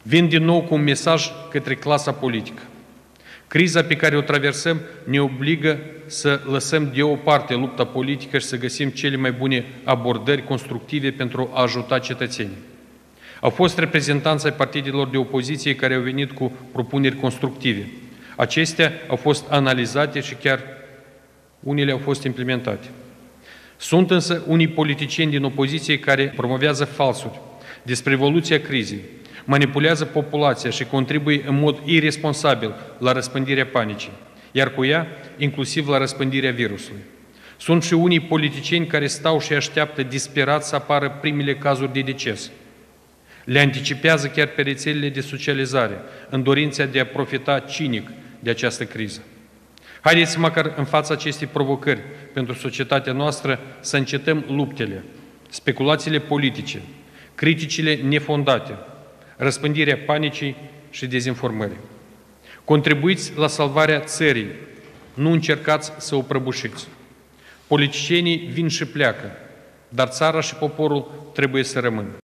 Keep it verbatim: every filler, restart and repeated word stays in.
Vin din nou cu un mesaj către clasa politică. Criza pe care o traversăm ne obligă să lăsăm deoparte lupta politică și să găsim cele mai bune abordări constructive pentru a ajuta cetățenii. Au fost reprezentanți ai partidelor de opoziție care au venit cu propuneri constructive. Acestea au fost analizate și chiar unele au fost implementate. Sunt însă unii politicieni din opoziție care promovează falsuri despre evoluția crizei, manipulează populația și contribuie în mod irresponsabil la răspândirea panicii, iar cu ea inclusiv la răspândirea virusului. Sunt și unii politicieni care stau și așteaptă disperat să apară primele cazuri de deces. Le anticipează chiar pe rețelele de socializare, în dorința de a profita cinic de această criză. Haideți măcar în fața acestei provocări pentru societatea noastră să încetăm luptele, speculațiile politice, criticile nefondate, răspândirea panicii și dezinformării. Contribuiți la salvarea țării, nu încercați să o prăbușiți. Politicienii vin și pleacă, dar țara și poporul trebuie să rămână.